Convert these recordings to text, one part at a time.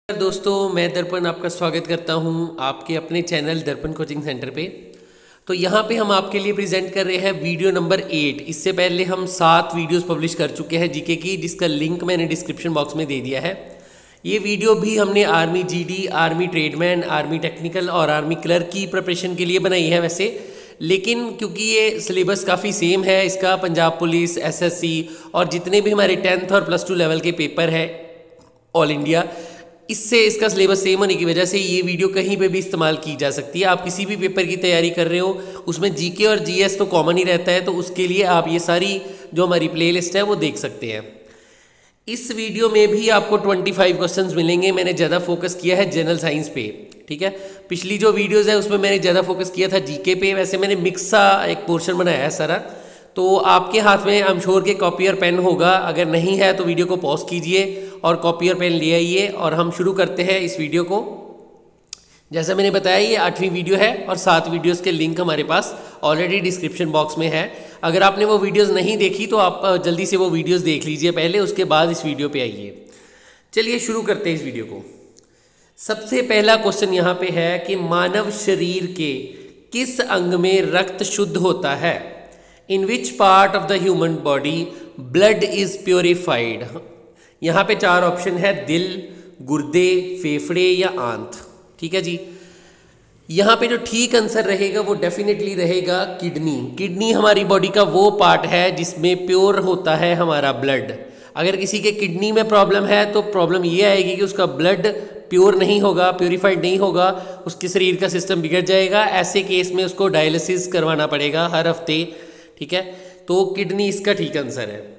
दोस्तों, मैं दर्पण आपका स्वागत करता हूं आपके अपने चैनल दर्पण कोचिंग सेंटर पे। तो यहाँ पे हम आपके लिए प्रेजेंट कर रहे हैं वीडियो नंबर 8। इससे पहले हम 7 वीडियोस पब्लिश कर चुके हैं जीके की, जिसका लिंक मैंने डिस्क्रिप्शन बॉक्स में दे दिया है। ये वीडियो भी हमने army GD, army tradesman, army technical और आर्मी क्लर्क की प्रिपरेशन के लिए बनाई है वैसे, लेकिन क्योंकि ये सिलेबस काफ़ी सेम है इसका, पंजाब पुलिस, एसएससी और जितने भी हमारे 10th और +2 लेवल के पेपर है ऑल इंडिया, इससे इसका सिलेबस सेम होने की वजह से ये वीडियो कहीं पे भी इस्तेमाल की जा सकती है। आप किसी भी पेपर की तैयारी कर रहे हो, उसमें जीके और जीएस तो कॉमन ही रहता है, तो उसके लिए आप ये सारी जो हमारी प्लेलिस्ट है वो देख सकते हैं। इस वीडियो में भी आपको 25 क्वेश्चंस मिलेंगे। मैंने ज़्यादा फोकस किया है जनरल साइंस पे, ठीक है। पिछली जो वीडियोज़ है उसमें मैंने ज़्यादा फोकस किया था जीके पे। वैसे मैंने मिक्स सा एक पोर्शन बनाया है सारा। तो आपके हाथ में आई एम श्योर के कॉपी और पेन होगा, अगर नहीं है तो वीडियो को पॉज कीजिए और कॉपी और पेन ले आइए और हम शुरू करते हैं इस वीडियो को। जैसा मैंने बताया ये 8वीं वीडियो है और 7 वीडियोस के लिंक हमारे पास ऑलरेडी डिस्क्रिप्शन बॉक्स में है। अगर आपने वो वीडियोस नहीं देखी तो आप जल्दी से वो वीडियोस देख लीजिए पहले, उसके बाद इस वीडियो पे आइए। चलिए शुरू करते हैं इस वीडियो को। सबसे पहला क्वेश्चन यहाँ पे है कि मानव शरीर के किस अंग में रक्त शुद्ध होता है? In which part of the human body blood is purified? यहाँ पे 4 ऑप्शन है, दिल, गुर्दे, फेफड़े या आंत, ठीक है जी। यहाँ पे जो ठीक आंसर रहेगा वो डेफिनेटली रहेगा किडनी। किडनी हमारी बॉडी का वो पार्ट है जिसमें प्योर होता है हमारा ब्लड। अगर किसी के किडनी में प्रॉब्लम है तो प्रॉब्लम ये आएगी कि उसका ब्लड प्योर नहीं होगा, प्योरीफाइड नहीं होगा, उसके शरीर का सिस्टम बिगड़ जाएगा। ऐसे केस में उसको डायलिसिस करवाना पड़ेगा हर हफ्ते, ठीक है। तो किडनी इसका ठीक आंसर है।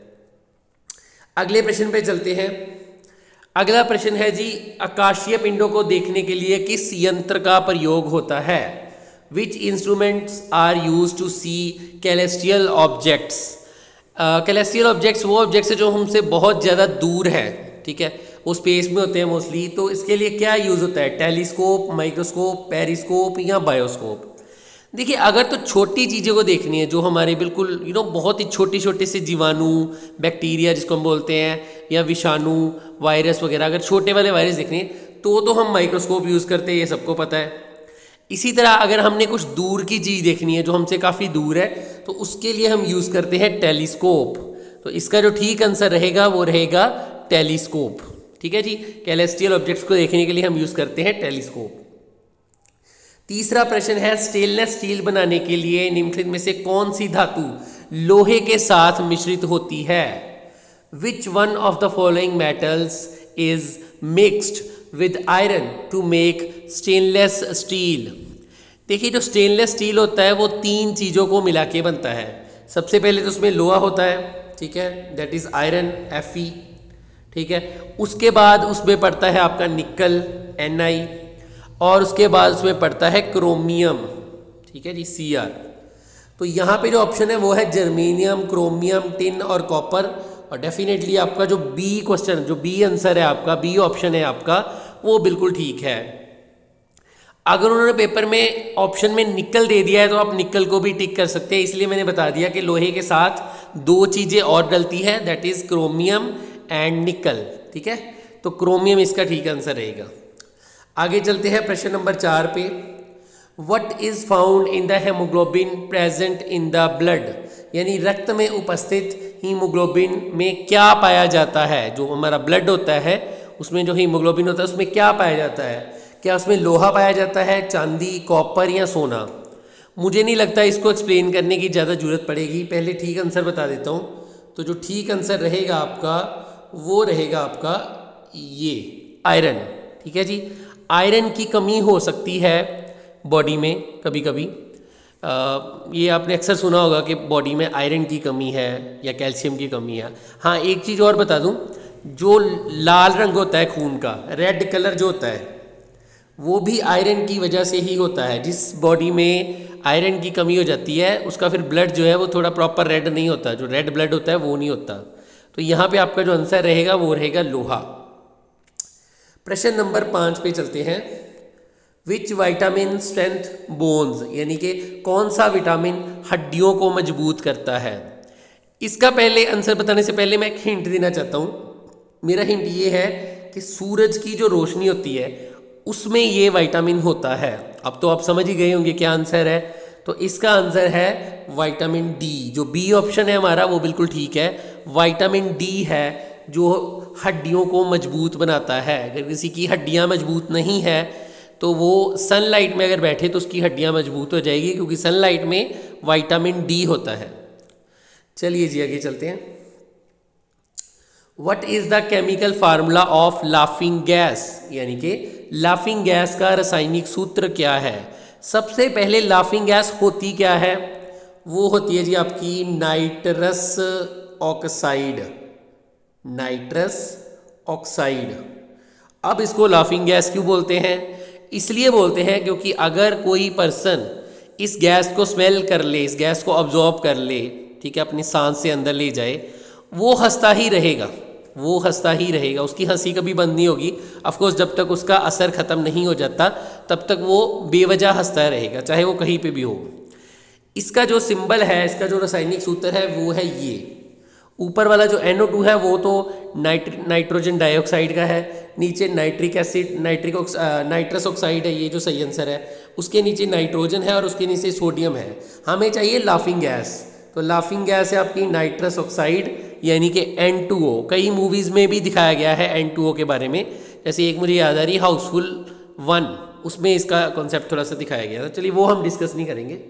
अगले प्रश्न पे चलते हैं। अगला प्रश्न है जी, आकाशीय पिंडों को देखने के लिए किस यंत्र का प्रयोग होता है? Which instruments are use to see celestial objects? Celestial objects वो ऑब्जेक्ट्स है जो हमसे बहुत ज़्यादा दूर है, ठीक है, वो स्पेस में होते हैं मोस्टली। तो इसके लिए क्या यूज़ होता है? टेलीस्कोप, माइक्रोस्कोप, पेरिस्कोप या बायोस्कोप? देखिए, अगर तो छोटी चीज़ों को देखनी है जो हमारे बिल्कुल बहुत ही छोटे छोटे से जीवाणु, बैक्टीरिया जिसको हम बोलते हैं, या विषाणु, वायरस वगैरह, अगर छोटे वाले वायरस देखने हैं तो हम माइक्रोस्कोप यूज़ करते हैं, ये सबको पता है। इसी तरह अगर हमने कुछ दूर की चीज़ देखनी है जो हमसे काफ़ी दूर है तो उसके लिए हम यूज़ करते हैं टेलीस्कोप। तो इसका जो ठीक आंसर रहेगा वो रहेगा टेलीस्कोप, ठीक है जी। कैलेस्टियल ऑब्जेक्ट्स को देखने के लिए हम यूज़ करते हैं टेलीस्कोप। तीसरा प्रश्न है, स्टेनलेस स्टील बनाने के लिए निम्नलिखित में से कौन सी धातु लोहे के साथ मिश्रित होती है? Which one of the following metals is mixed with iron to make stainless steel? देखिए, जो स्टेनलेस स्टील होता है वो 3 चीज़ों को मिला के बनता है। सबसे पहले तो उसमें लोहा होता है, ठीक है, दैट इज आयरन, Fe, ठीक है। उसके बाद उसमें पड़ता है आपका निकल, Ni, और उसके बाद उसमें पड़ता है क्रोमियम, ठीक है जी, Cr। तो यहाँ पे जो ऑप्शन है वो है जर्मेनियम, क्रोमियम, टिन और कॉपर। और डेफिनेटली आपका जो बी क्वेश्चन, जो बी आंसर है आपका, बी ऑप्शन है आपका, वो बिल्कुल ठीक है। अगर उन्होंने पेपर में ऑप्शन में निकल दे दिया है तो आप निकल को भी टिक कर सकते हैं, इसलिए मैंने बता दिया कि लोहे के साथ 2 चीज़ें और डलती है, दैट इज क्रोमियम एंड निकल, ठीक है। तो क्रोमियम इसका ठीक आंसर रहेगा। आगे चलते हैं प्रश्न नंबर 4 पे। What is found in the haemoglobin present in the blood? यानी रक्त में उपस्थित हीमोग्लोबिन में क्या पाया जाता है? जो हमारा ब्लड होता है उसमें जो हीमोग्लोबिन होता है उसमें क्या पाया जाता है? क्या उसमें लोहा पाया जाता है, चांदी, कॉपर या सोना? मुझे नहीं लगता इसको एक्सप्लेन करने की ज़्यादा जरूरत पड़ेगी, पहले ठीक आंसर बता देता हूँ। तो जो ठीक आंसर रहेगा आपका वो रहेगा आपका ये आयरन, ठीक है जी। आयरन की कमी हो सकती है बॉडी में कभी कभी। ये आपने अक्सर सुना होगा कि बॉडी में आयरन की कमी है या कैल्शियम की कमी है। हाँ, एक चीज़ और बता दूं, जो लाल रंग होता है खून का, रेड कलर जो होता है, वो भी आयरन की वजह से ही होता है। जिस बॉडी में आयरन की कमी हो जाती है उसका फिर ब्लड जो है वो थोड़ा प्रॉपर रेड नहीं होता, जो रेड ब्लड होता है वो नहीं होता। तो यहाँ पे आपका जो आंसर रहेगा वो रहेगा लोहा। प्रश्न नंबर 5 पे चलते हैं। Which vitamin strength bones? यानी कि कौन सा विटामिन हड्डियों को मजबूत करता है? इसका पहले आंसर बताने से पहले मैं एक हिंट देना चाहता हूँ। मेरा हिंट ये है कि कि सूरज की जो रोशनी होती है उसमें ये विटामिन होता है। अब तो आप समझ ही गए होंगे क्या आंसर है। तो इसका आंसर है विटामिन डी। जो बी ऑप्शन है हमारा वो बिल्कुल ठीक है। विटामिन डी है जो हड्डियों को मजबूत बनाता है। अगर किसी की हड्डियां मजबूत नहीं है तो वो सनलाइट में अगर बैठे तो उसकी हड्डियां मजबूत हो जाएगी, क्योंकि सनलाइट में विटामिन डी होता है। चलिए जी आगे चलते हैं। What is the chemical formula of laughing gas, यानी कि लाफिंग गैस का रासायनिक सूत्र क्या है। सबसे पहले लाफिंग गैस होती क्या है, वो होती है जी आपकी नाइट्रस ऑक्साइड। Nitrous oxide. अब इसको लाफिंग गैस क्यों बोलते हैं, इसलिए बोलते हैं क्योंकि अगर कोई पर्सन इस गैस को स्मेल कर ले, इस गैस को ऑब्जॉर्ब कर ले, ठीक है, अपनी सांस से अंदर ले जाए, वो हंसता ही रहेगा, वो हंसता ही रहेगा, उसकी हंसी कभी बंद नहीं होगी। ऑफकोर्स जब तक उसका असर ख़त्म नहीं हो जाता तब तक वो बेवजह हंसता रहेगा, चाहे वो कहीं पे भी हो। इसका जो सिंबल है, इसका जो रासायनिक सूत्र है वो है ये। ऊपर वाला जो NO2 है वो तो नाइट्रोजन डाइऑक्साइड का है, नीचे नाइट्रिक एसिड नाइट्रस ऑक्साइड है, ये जो सही आंसर है। उसके नीचे नाइट्रोजन है और उसके नीचे सोडियम है। हमें चाहिए लाफिंग गैस, तो लाफिंग गैस है आपकी नाइट्रस ऑक्साइड यानी कि N2O। कई मूवीज़ में भी दिखाया गया है N2O के बारे में, जैसे एक मुझे याद आ रही है हाउसफुल 1, उसमें इसका कॉन्सेप्ट थोड़ा सा दिखाया गया था। चलिए वो हम डिस्कस नहीं करेंगे।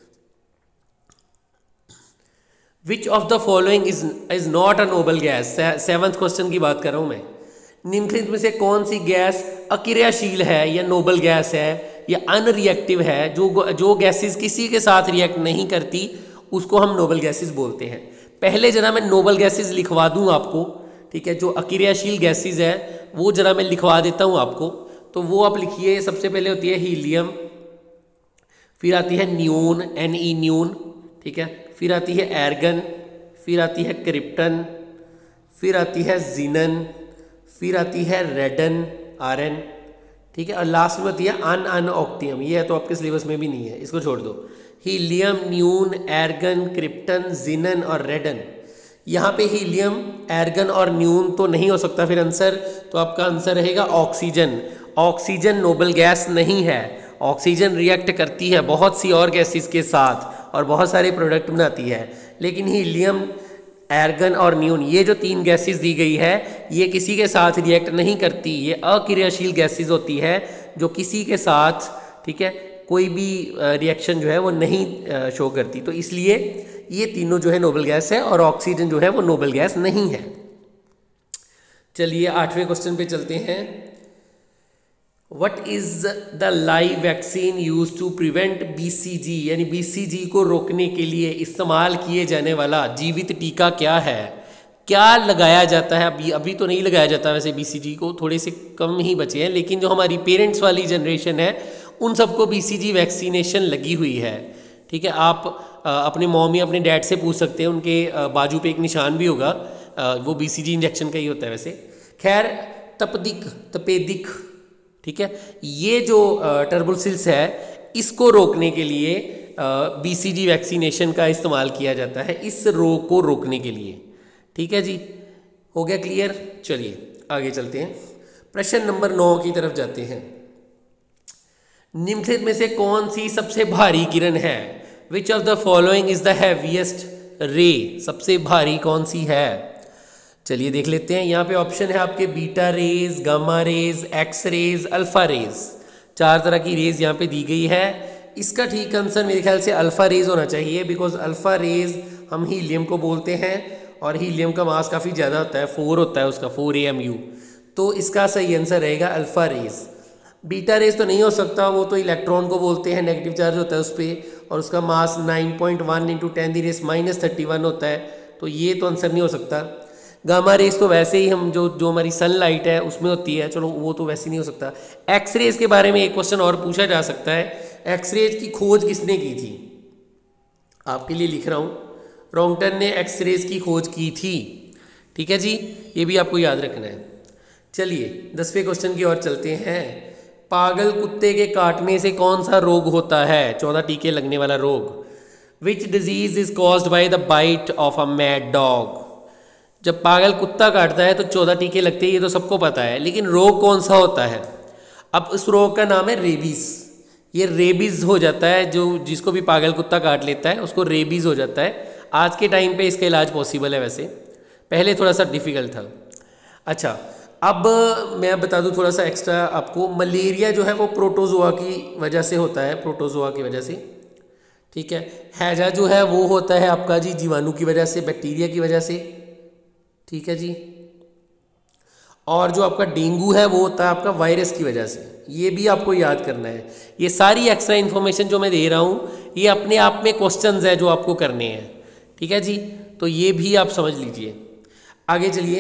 Which of the following is not a noble gas, 7th question की बात कर रहा हूँ मैं। निम्नलिखित में से कौन सी गैस अक्रियाशील है या नोबल गैस है या अनरिएक्टिव है। जो गैसेस किसी के साथ रिएक्ट नहीं करती उसको हम नोबल गैसेस बोलते हैं। पहले जरा मैं नोबल गैसेस लिखवा दूं आपको, ठीक है। जो अक्रियाशील गैसेस है वो जरा मैं लिखवा देता हूं आपको, तो वो आप लिखिए। सबसे पहले होती है हीलियम, फिर आती है न्यून, Ne न्यून, ठीक है। फिर आती है एर्गन, फिर आती है क्रिप्टन, फिर आती है जीनन, फिर आती है रेडन Rn, ठीक है। और लास्ट में होती है अनऑक्टियम। ये है तो आपके सिलेबस में भी नहीं है, इसको छोड़ दो। हीलियम, न्यून, एर्गन, क्रिप्टन, जीनन और रेडन। यहाँ पे हीलियम, एर्गन और न्यून तो नहीं हो सकता फिर आंसर, तो आपका आंसर रहेगा ऑक्सीजन। ऑक्सीजन नोबल गैस नहीं है। ऑक्सीजन रिएक्ट करती है बहुत सी और गैसेस के साथ और बहुत सारे प्रोडक्ट बनाती है, लेकिन हीलियम, एर्गन और न्यून, ये जो 3 गैसेस दी गई है ये किसी के साथ रिएक्ट नहीं करती। ये अक्रियाशील गैसेस होती है जो किसी के साथ, ठीक है, कोई भी रिएक्शन जो है वो नहीं शो करती। तो इसलिए ये तीनों जो है नोबल गैस है और ऑक्सीजन जो है वो नोबल गैस नहीं है। चलिए 8वें क्वेश्चन पे चलते हैं। What is the live vaccine use to prevent BCG, यानी BCG को रोकने के लिए इस्तेमाल किए जाने वाला जीवित टीका क्या है। क्या लगाया जाता है, अभी तो नहीं लगाया जाता वैसे BCG को, थोड़े से कम ही बचे हैं, लेकिन जो हमारी पेरेंट्स वाली जनरेशन है उन सबको BCG वैक्सीनेशन लगी हुई है, ठीक है। आप अपने मॉम या अपने डैड से पूछ सकते हैं, उनके बाजू पे एक निशान भी होगा, वो BCG इंजेक्शन का ही होता है वैसे। खैर तपेदिक, ठीक है, ये जो टर्बुलसिल्स है इसको रोकने के लिए BCG वैक्सीनेशन का इस्तेमाल किया जाता है, इस रोग को रोकने के लिए, ठीक है जी। हो गया क्लियर। चलिए आगे चलते हैं, प्रश्न नंबर 9 की तरफ जाते हैं। निम्नलिखित में से कौन सी सबसे भारी किरण है। Which of the following is the heaviest ray, सबसे भारी कौन सी है। चलिए देख लेते हैं। यहाँ पे ऑप्शन है आपके beta rays, gamma rays, X rays, alpha rays. 4 तरह की रेज यहाँ पे दी गई है। इसका ठीक आंसर मेरे ख्याल से अल्फा रेज होना चाहिए, बिकॉज अल्फा रेज हम हीलियम को बोलते हैं और हीलियम का मास काफ़ी ज़्यादा होता है, 4 होता है उसका, 4 AMU। तो इसका सही आंसर रहेगा अल्फा रेज। बीटा रेज तो नहीं हो सकता, वो तो इलेक्ट्रॉन को बोलते हैं, नेगेटिव चार्ज होता है उस पर और उसका मास 9.1 × 10⁻³ होता है, तो ये तो आंसर नहीं हो सकता। गामा रेज तो वैसे ही हम जो हमारी सनलाइट है उसमें होती है, चलो वो तो वैसे नहीं हो सकता। एक्स रेज के बारे में एक क्वेश्चन और पूछा जा सकता है, एक्स रेज की खोज किसने की थी। आपके लिए लिख रहा हूँ, रॉन्गटन ने एक्स रेज की खोज की थी, ठीक है जी, ये भी आपको याद रखना है। चलिए 10वें क्वेश्चन की ओर चलते हैं। पागल कुत्ते के काटने से कौन सा रोग होता है, 14 टीके लगने वाला रोग। Which disease is caused by the bite of a mad dog. जब पागल कुत्ता काटता है तो 14 टीके लगते हैं, ये तो सबको पता है, लेकिन रोग कौन सा होता है? अब उस रोग का नाम है रेबीज। ये रेबीज हो जाता है, जो जिसको भी पागल कुत्ता काट लेता है उसको रेबीज हो जाता है। आज के टाइम पे इसका इलाज पॉसिबल है, वैसे पहले थोड़ा सा डिफ़िकल्ट था। अच्छा, अब मैं बता दूं थोड़ा सा एक्स्ट्रा आपको, मलेरिया जो है वो प्रोटोजोआ की वजह से होता है, प्रोटोजोआ की वजह से, ठीक है। हैजा जो है वो होता है आपका जी जीवाणु की वजह से, बैक्टीरिया की वजह से, ठीक है जी। और जो आपका डेंगू है वो होता है आपका वायरस की वजह से, ये भी आपको याद करना है। ये सारी एक्स्ट्रा इन्फॉर्मेशन जो मैं दे रहा हूँ ये अपने आप में क्वेश्चंस है जो आपको करने हैं, ठीक है जी। तो ये भी आप समझ लीजिए। आगे चलिए,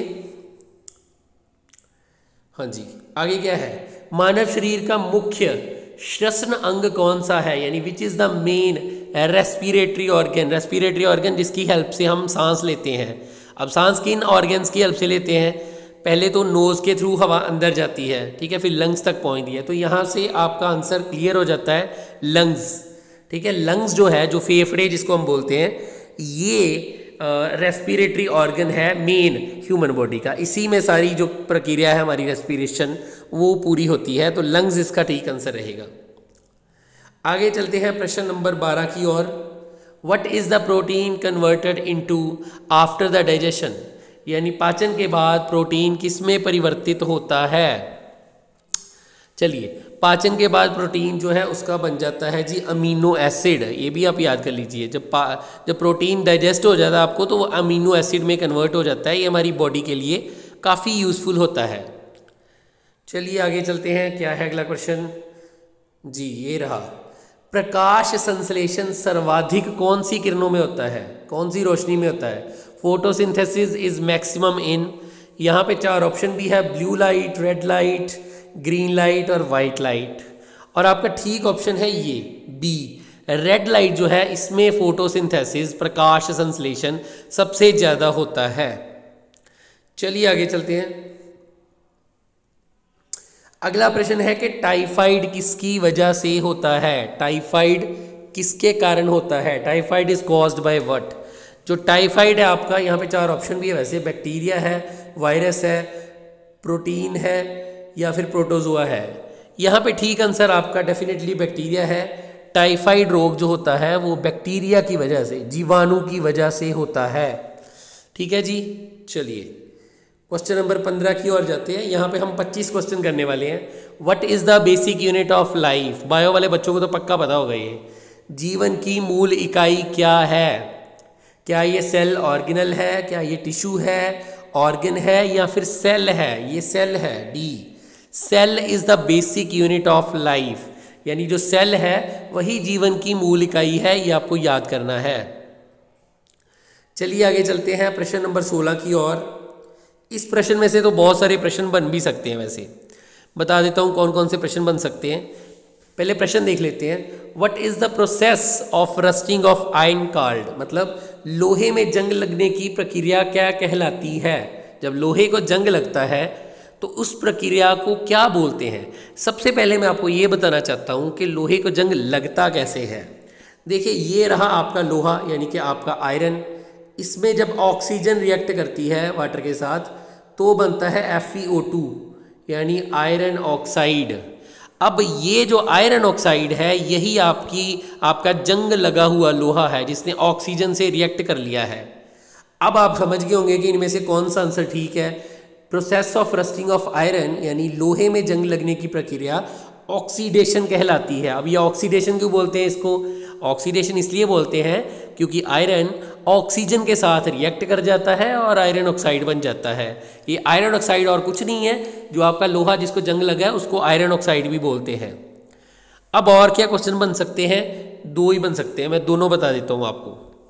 हाँ जी, आगे क्या है? मानव शरीर का मुख्य श्वसन अंग कौन सा है, यानी which is the main respiratory organ. Respiratory organ जिसकी हेल्प से हम सांस लेते हैं। अब सांस किन ऑर्गन्स की हेल्प से लेते हैं? पहले तो नोज़ के थ्रू हवा अंदर जाती है, ठीक है, फिर लंग्स तक पहुंचती है। तो यहाँ से आपका आंसर क्लियर हो जाता है, लंग्स, ठीक है। लंग्स जो है, जो फेफड़े जिसको हम बोलते हैं, ये रेस्पिरेटरी ऑर्गन है मेन ह्यूमन बॉडी का। इसी में सारी जो प्रक्रिया है हमारी रेस्पिरेशन वो पूरी होती है। तो लंग्स इसका ठीक आंसर रहेगा। आगे चलते हैं प्रश्न नंबर 12 की ओर। What is the protein converted into after the digestion, यानी पाचन के बाद प्रोटीन किस में परिवर्तित होता है? चलिए, पाचन के बाद प्रोटीन जो है उसका बन जाता है जी अमीनो एसिड। ये भी आप याद कर लीजिए, जब प्रोटीन डाइजेस्ट हो जाता है आपको तो वो अमीनो एसिड में कन्वर्ट हो जाता है। ये हमारी बॉडी के लिए काफ़ी यूज़फुल होता है। चलिए आगे चलते हैं, क्या है अगला क्वेश्चन जी, ये रहा। प्रकाश संश्लेषण सर्वाधिक कौन सी किरणों में होता है, कौन सी रोशनी में होता है? फोटोसिंथेसिस इज मैक्सिमम इन, यहाँ पे 4 ऑप्शन भी है, blue light, red light, green light और वाइट लाइट। और आपका ठीक ऑप्शन है ये बी, रेड लाइट जो है, इसमें फोटोसिंथेसिस प्रकाश संश्लेषण सबसे ज़्यादा होता है। चलिए आगे चलते हैं। अगला प्रश्न है कि टाइफाइड किसकी वजह से होता है? टाइफाइड किसके कारण होता है? Typhoid is caused by what? जो टाइफाइड है आपका, यहाँ पे 4 ऑप्शन भी है वैसे, बैक्टीरिया है, वायरस है, प्रोटीन है या फिर प्रोटोजोआ है। यहाँ पे ठीक आंसर आपका डेफिनेटली बैक्टीरिया है। टाइफाइड रोग जो होता है वो बैक्टीरिया की वजह से, जीवाणु की वजह से होता है, ठीक है जी। चलिए क्वेश्चन नंबर 15 की ओर जाते हैं। यहाँ पे हम 25 क्वेश्चन करने वाले हैं। What is the basic unit of life? Bio वाले बच्चों को तो पक्का पता होगा ये। जीवन की मूल इकाई क्या है? क्या ये सेल ऑर्गेनल है, क्या ये टिश्यू है, ऑर्गन है या फिर सेल है? ये सेल है, D. Cell is the basic unit of life, यानी जो सेल है वही जीवन की मूल इकाई है, ये आपको याद करना है। चलिए आगे चलते हैं प्रश्न नंबर 16 की ओर। इस प्रश्न में से तो बहुत सारे प्रश्न बन भी सकते हैं, वैसे बता देता हूँ कौन कौन से प्रश्न बन सकते हैं। पहले प्रश्न देख लेते हैं। What is the process of rusting of iron called? मतलब लोहे में जंग लगने की प्रक्रिया क्या कहलाती है? जब लोहे को जंग लगता है तो उस प्रक्रिया को क्या बोलते हैं? सबसे पहले मैं आपको ये बताना चाहता हूँ कि लोहे को जंग लगता कैसे है। देखिए, ये रहा आपका लोहा, यानी कि आपका आयरन। इसमें जब ऑक्सीजन रिएक्ट करती है वाटर के साथ तो बनता है FeO2, यानी आयरन ऑक्साइड। अब ये जो आयरन ऑक्साइड है यही आपका जंग लगा हुआ लोहा है जिसने ऑक्सीजन से रिएक्ट कर लिया है। अब आप समझ गए होंगे कि इनमें से कौन सा आंसर ठीक है। Process of rusting of iron, यानी लोहे में जंग लगने की प्रक्रिया ऑक्सीडेशन कहलाती है। अब ये ऑक्सीडेशन क्यों बोलते हैं इसको? ऑक्सीडेशन इसलिए बोलते हैं क्योंकि आयरन ऑक्सीजन के साथ रिएक्ट कर जाता है और आयरन ऑक्साइड बन जाता है। ये आयरन ऑक्साइड और कुछ नहीं है, जो आपका लोहा जिसको जंग लगा है उसको आयरन ऑक्साइड भी बोलते हैं। अब और क्या क्वेश्चन बन सकते हैं? 2 ही बन सकते हैं, मैं दोनों बता देता हूँ आपको।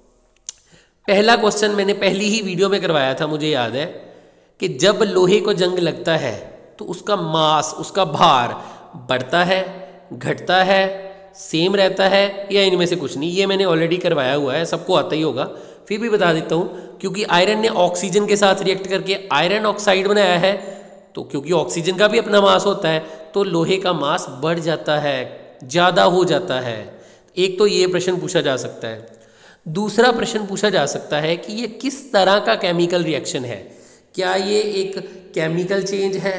पहला क्वेश्चन मैंने पहली ही वीडियो में करवाया था, मुझे याद है, कि जब लोहे को जंग लगता है तो उसका मास, उसका भार बढ़ता है, घटता है, सेम रहता है या इनमें से कुछ नहीं। ये मैंने ऑलरेडी करवाया हुआ है, सबको आता ही होगा, फिर भी बता देता हूँ। क्योंकि आयरन ने ऑक्सीजन के साथ रिएक्ट करके आयरन ऑक्साइड बनाया है, तो क्योंकि ऑक्सीजन का भी अपना मास होता है तो लोहे का मास बढ़ जाता है, ज़्यादा हो जाता है। एक तो ये प्रश्न पूछा जा सकता है। दूसरा प्रश्न पूछा जा सकता है कि ये किस तरह का केमिकल रिएक्शन है, क्या ये एक केमिकल चेंज है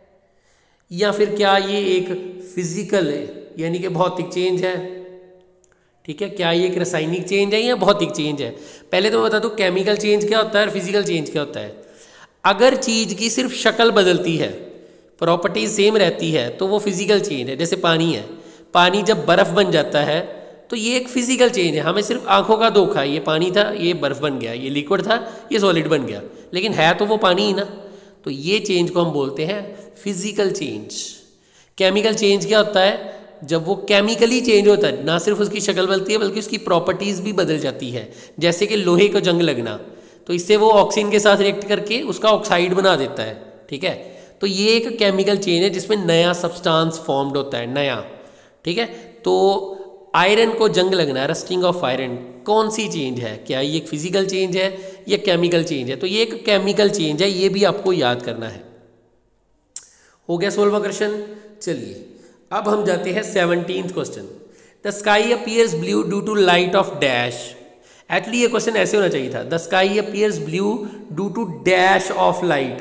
या फिर क्या ये एक फिजिकल यानी कि भौतिक चेंज है। ठीक है, क्या ये एक रासायनिक चेंज है या भौतिक चेंज है। पहले तो मैं बता दूं केमिकल चेंज क्या होता है और फिजिकल चेंज क्या होता है। अगर चीज़ की सिर्फ शक्ल बदलती है, प्रॉपर्टीज सेम रहती है, तो वो फिजिकल चेंज है। जैसे पानी है, पानी जब बर्फ़ बन जाता है तो ये एक फिजिकल चेंज है। हमें सिर्फ आंखों का धोखा है, ये पानी था ये बर्फ़ बन गया, ये लिक्विड था ये सॉलिड बन गया, लेकिन है तो वो पानी ही ना। तो ये चेंज को हम बोलते हैं फिजिकल चेंज। केमिकल चेंज क्या होता है, जब वो केमिकली चेंज होता है, ना सिर्फ उसकी शक्ल बदलती है बल्कि उसकी प्रॉपर्टीज़ भी बदल जाती है। जैसे कि लोहे को जंग लगना, तो इससे वो ऑक्सीजन के साथ रिएक्ट करके उसका ऑक्साइड बना देता है। ठीक है, तो ये एक केमिकल चेंज है जिसमें नया सब्सटेंस फॉर्म्ड होता है, नया। ठीक है, तो आयरन को जंग लगना, रस्टिंग ऑफ आयरन, कौन सी चेंज है, क्या ये एक फिजिकल चेंज है या केमिकल चेंज है। तो ये एक केमिकल चेंज है, ये भी आपको याद करना है। हो गया 16वां क्वेश्चन। चलिए अब हम जाते हैं 17th question. The sky appears blue due to light of dash. Actually ये क्वेश्चन ऐसे होना चाहिए था, the sky appears blue due to dash of light.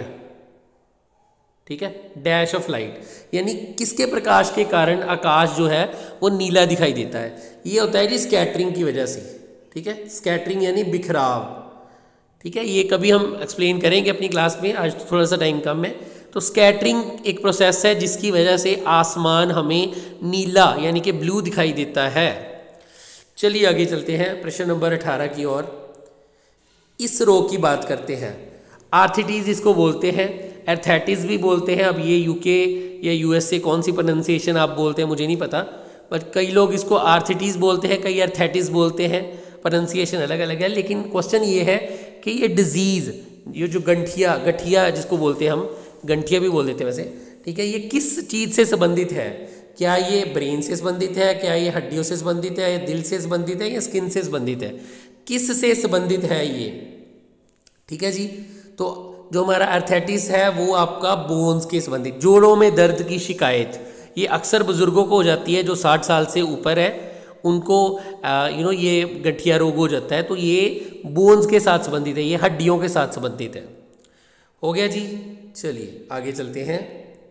ठीक है, डैश ऑफ लाइट यानी किसके प्रकाश के कारण आकाश जो है वो नीला दिखाई देता है। ये होता है जी स्कैटरिंग की वजह से। ठीक है, स्कैटरिंग यानी बिखराव। ठीक है, ये कभी हम एक्सप्लेन करेंगे अपनी क्लास में, आज थोड़ा सा टाइम कम है। तो स्कैटरिंग एक प्रोसेस है जिसकी वजह से आसमान हमें नीला यानी कि ब्लू दिखाई देता है। चलिए आगे चलते हैं प्रश्न नंबर 18 की ओर। इस रो की बात करते हैं। आर्थिटीज इसको बोलते हैं, एर्थेटिस भी बोलते हैं। अब ये यूके या यूएसए कौन सी प्रोनाउंसिएशन आप बोलते हैं मुझे नहीं पता, बट कई लोग इसको आर्थिटीज बोलते हैं, कई एर्थेटिस बोलते हैं, प्रोनाउंसिएशन अलग अलग है। लेकिन क्वेश्चन ये है कि ये डिजीज़, ये जो गठिया जिसको बोलते हैं हम, गंठिया भी बोल देते हैं वैसे। ठीक है, ये किस चीज़ से संबंधित है, क्या ये ब्रेन से संबंधित है, क्या ये हड्डियों से संबंधित है, या दिल से संबंधित है, या स्किन से संबंधित है, किस से संबंधित है ये। ठीक है जी, तो जो हमारा आर्थराइटिस है वो आपका बोन्स के संबंधित, जोड़ों में दर्द की शिकायत, ये अक्सर बुजुर्गों को हो जाती है जो 60 साल से ऊपर है, उनको ये गठिया रोग हो जाता है। तो ये बोन्स के साथ संबंधित है, ये हड्डियों के साथ संबंधित है। हो गया जी, चलिए आगे चलते हैं।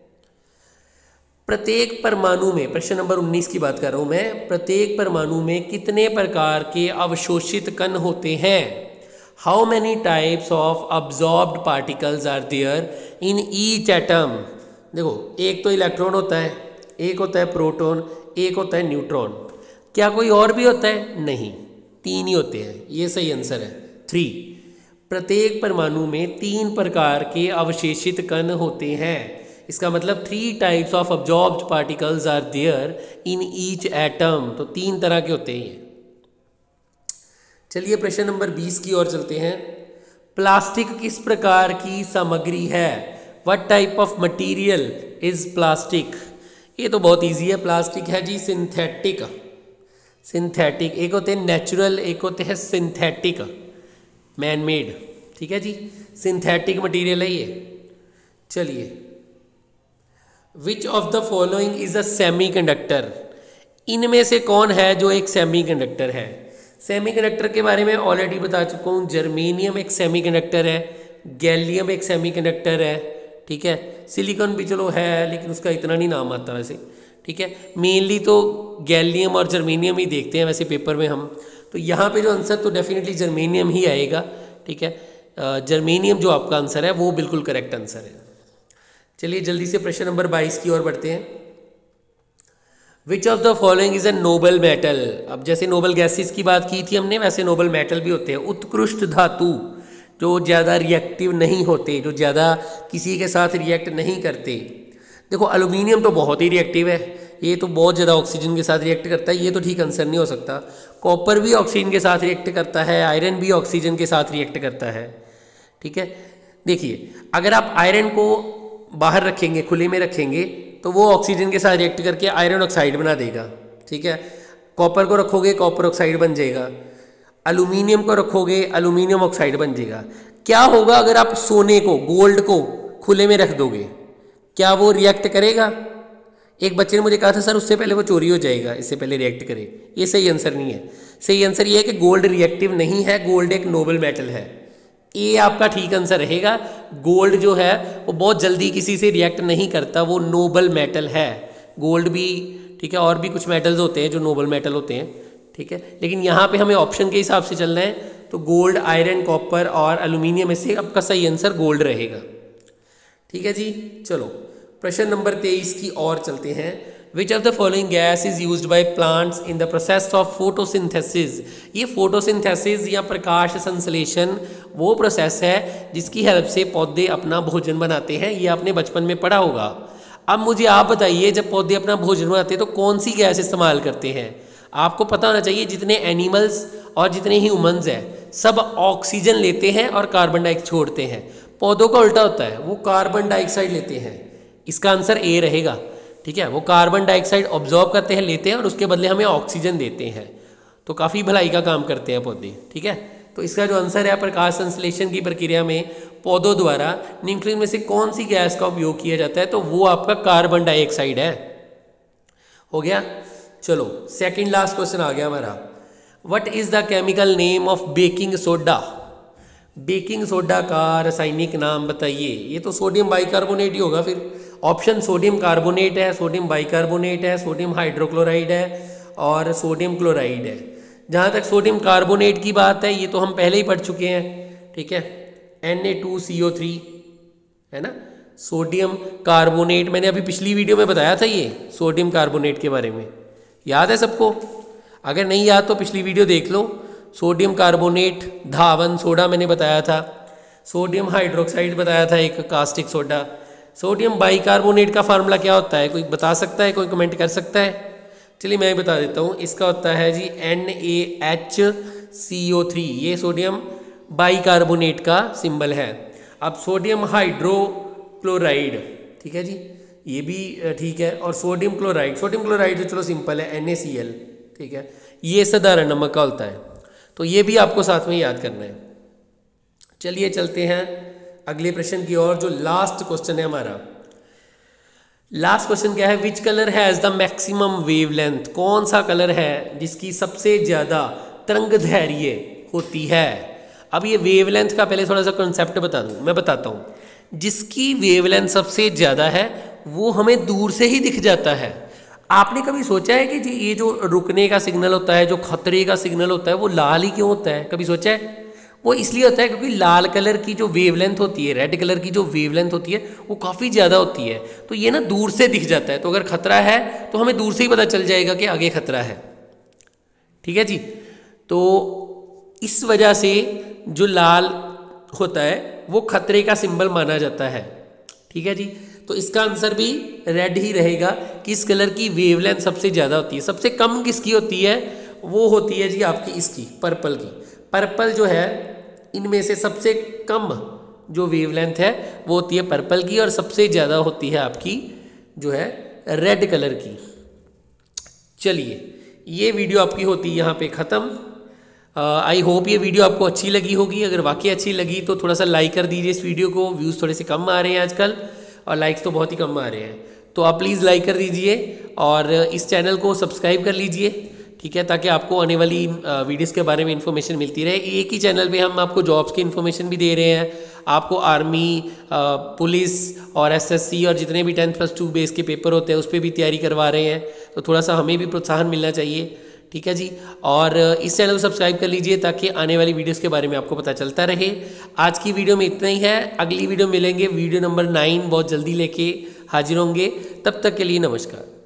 प्रत्येक परमाणु में, प्रश्न नंबर 19 की बात कर रहा हूं मैं, प्रत्येक परमाणु में कितने प्रकार के अवशोषित कण होते हैं। How many types of absorbed particles are there in each atom. देखो, एक तो इलेक्ट्रॉन होता है, एक होता है प्रोटॉन, एक होता है न्यूट्रॉन। क्या कोई और भी होता है? नहीं, 3 ही होते हैं। ये सही आंसर है, 3। प्रत्येक परमाणु में 3 प्रकार के अवशेषित कण होते हैं। इसका मतलब 3 types of absorbed particles are there in each atom. तो 3 तरह के होते हैं। चलिए प्रश्न नंबर 20 की ओर चलते हैं। प्लास्टिक किस प्रकार की सामग्री है? What type of material is plastic? ये तो बहुत इजी है, प्लास्टिक है जी सिंथेटिक। सिंथेटिक, एक होते हैं नेचुरल, एक होते हैं सिंथेटिक, मैन मेड। ठीक है जी, सिंथेटिक मटेरियल है ये। चलिए, which of the following is a semiconductor? इनमें से कौन है जो एक सेमीकंडक्टर है? सेमीकंडक्टर के बारे में ऑलरेडी बता चुका हूँ। जर्मेनियम एक सेमीकंडक्टर है, गैलियम एक सेमीकंडक्टर है। ठीक है, सिलिकॉन भी चलो है लेकिन उसका इतना नहीं नाम आता वैसे। ठीक है, मेनली तो गैलियम और जर्मेनियम ही देखते हैं वैसे पेपर में हम। तो यहाँ पे जो आंसर तो डेफिनेटली जर्मेनियम ही आएगा। ठीक है, जर्मेनियम जो आपका आंसर है वो बिल्कुल करेक्ट आंसर है। चलिए जल्दी से प्रश्न नंबर 22 की ओर बढ़ते हैं। Which of the following is a noble metal? अब जैसे नोबल गैसेस की बात की थी हमने, वैसे नोबल मेटल भी होते हैं। उत्कृष्ट धातु, जो ज़्यादा रिएक्टिव नहीं होते, जो ज़्यादा किसी के साथ रिएक्ट नहीं करते। देखो, एल्यूमिनियम तो बहुत ही रिएक्टिव है, ये तो बहुत ज़्यादा ऑक्सीजन के साथ रिएक्ट करता है, ये तो ठीक आंसर नहीं हो सकता। कॉपर भी ऑक्सीजन के साथ रिएक्ट करता है, आयरन भी ऑक्सीजन के साथ रिएक्ट करता है। ठीक है, देखिए, अगर आप आयरन को बाहर रखेंगे, खुले में रखेंगे, तो वो ऑक्सीजन के साथ रिएक्ट करके आयरन ऑक्साइड बना देगा। ठीक है, कॉपर को रखोगे कॉपर ऑक्साइड बन जाएगा, एल्यूमिनियम को रखोगे एल्यूमिनियम ऑक्साइड बन जाएगा। क्या होगा अगर आप सोने को, गोल्ड को खुले में रख दोगे? क्या वो रिएक्ट करेगा? एक बच्चे ने मुझे कहा था सर उससे पहले वो चोरी हो जाएगा, इससे पहले रिएक्ट करे। ये सही आंसर नहीं है। सही आंसर ये है कि गोल्ड रिएक्टिव नहीं है, गोल्ड एक नोबल मेटल है। ये आपका ठीक आंसर रहेगा। गोल्ड जो है वो बहुत जल्दी किसी से रिएक्ट नहीं करता, वो नोबल मेटल है। गोल्ड भी ठीक है, और भी कुछ मेटल्स होते हैं जो नोबल मेटल होते हैं, ठीक है। लेकिन यहाँ पे हमें ऑप्शन के हिसाब से चलना है, तो गोल्ड, आयरन, कॉपर और एल्यूमिनियम में से आपका सही आंसर गोल्ड रहेगा। ठीक है जी, चलो प्रश्न नंबर 23 की ओर चलते हैं। Which of the following gas is used by plants in the process of photosynthesis. ये फोटोसिंथेसिस या प्रकाश संश्लेषण वो प्रोसेस है जिसकी हेल्प से पौधे अपना भोजन बनाते हैं। ये आपने बचपन में पढ़ा होगा। अब मुझे आप बताइए, जब पौधे अपना भोजन बनाते हैं तो कौन सी गैस इस्तेमाल करते हैं? आपको पता होना चाहिए जितने एनिमल्स और जितने ह्यूमंस हैं सब ऑक्सीजन लेते हैं और कार्बन डाइऑक्साइड छोड़ते हैं। पौधों का उल्टा होता है, वो कार्बन डाइऑक्साइड लेते हैं। इसका आंसर ए रहेगा। ठीक है, वो कार्बन डाइऑक्साइड ऑब्जॉर्ब करते हैं, लेते हैं और उसके बदले हमें ऑक्सीजन देते हैं। तो काफ़ी भलाई का काम करते हैं पौधे। ठीक है, तो इसका जो आंसर है प्रकाश संश्लेषण की प्रक्रिया में पौधों द्वारा निम्नलिखित में से कौन सी गैस का उपयोग किया जाता है? तो वो आपका कार्बन डाइऑक्साइड है। हो गया। चलो सेकंड लास्ट क्वेश्चन आ गया हमारा। What is the chemical name of baking soda? Baking soda का रासायनिक नाम बताइए। ये तो सोडियम बाइकार्बोनेट ही होगा फिर। ऑप्शन सोडियम कार्बोनेट है, सोडियम बाइकार्बोनेट है, सोडियम हाइड्रोक्लोराइड है और सोडियम क्लोराइड है। जहाँ तक सोडियम कार्बोनेट की बात है, ये तो हम पहले ही पढ़ चुके हैं। ठीक है, Na2CO3 है ना, सोडियम कार्बोनेट। मैंने अभी पिछली वीडियो में बताया था ये सोडियम कार्बोनेट के बारे में, याद है सबको? अगर नहीं याद तो पिछली वीडियो देख लो। सोडियम कार्बोनेट, धावन सोडा मैंने बताया था, सोडियम हाइड्रोक्साइड बताया था, एक कास्टिक सोडा। सोडियम बाइकार्बोनेट का फार्मूला क्या होता है? कोई बता सकता है? कोई कमेंट कर सकता है? चलिए मैं बता देता हूँ। इसका होता है जी NaHCO3। ये सोडियम बाइकार्बोनेट का सिंबल है। अब सोडियम हाइड्रोक्लोराइड, ठीक है जी, ये भी ठीक है। और सोडियम क्लोराइड तो चलो सिंपल है, NaCl। ठीक है, ये साधारण नमक का होता है। तो ये भी आपको साथ में याद करना है। चलिए चलते हैं अगले प्रश्न की ओर, जो लास्ट क्वेश्चन है हमारा। लास्ट क्वेश्चन क्या है? Which colour has the maximum wavelength? कौन सा कलर है जिसकी सबसे ज़्यादा तरंगदैर्घ्य होती है? अब ये वेवलेंथ का पहले थोड़ा सा कॉन्सेप्ट बता दूं, मैं बताता हूँ। जिसकी वेवलेंथ सबसे ज़्यादा है वो हमें दूर से ही दिख जाता है। आपने कभी सोचा है कि जी ये जो रुकने का सिग्नल होता है, जो खतरे का सिग्नल होता है, वो लाल ही क्यों होता है? कभी सोचा है? वो इसलिए होता है क्योंकि लाल कलर की जो वेवलेंथ होती है, रेड कलर की जो वेवलेंथ होती है, वो काफ़ी ज़्यादा होती है। तो ये ना दूर से दिख जाता है। तो अगर खतरा है तो हमें दूर से ही पता चल जाएगा कि आगे खतरा है। ठीक है जी, तो इस वजह से जो लाल होता है वो खतरे का सिंबल माना जाता है। ठीक है जी, तो इसका आंसर भी रेड ही रहेगा। किस कलर की वेवलेंथ सबसे ज़्यादा होती है? सबसे कम किसकी होती है? वो होती है जी आपकी इसकी, पर्पल की। पर्पल जो है इनमें से सबसे कम जो वेवलेंथ है वो होती है पर्पल की, और सबसे ज़्यादा होती है आपकी जो है रेड कलर की। चलिए ये वीडियो आपकी होती है यहाँ पे ख़त्म। आई होप ये वीडियो आपको अच्छी लगी होगी। अगर वाकई अच्छी लगी तो थोड़ा सा लाइक कर दीजिए इस वीडियो को। व्यूज़ थोड़े से कम आ रहे हैं आजकल, और लाइक्स तो बहुत ही कम आ रहे हैं, तो आप प्लीज़ लाइक कर दीजिए और इस चैनल को सब्सक्राइब कर लीजिए। ठीक है, ताकि आपको आने वाली वीडियोस के बारे में इन्फॉर्मेशन मिलती रहे। एक ही चैनल पे हम आपको जॉब्स की इन्फॉर्मेशन भी दे रहे हैं, आपको आर्मी, पुलिस और एसएससी और जितने भी 10+2 बेस के पेपर होते हैं उस पर भी तैयारी करवा रहे हैं। तो थोड़ा सा हमें भी प्रोत्साहन मिलना चाहिए। ठीक है जी, और इस चैनल को सब्सक्राइब कर लीजिए ताकि आने वाली वीडियोस के बारे में आपको पता चलता रहे। आज की वीडियो में इतना ही है। अगली वीडियो मिलेंगे, वीडियो नंबर 9 बहुत जल्दी लेके हाजिर होंगे। तब तक के लिए नमस्कार।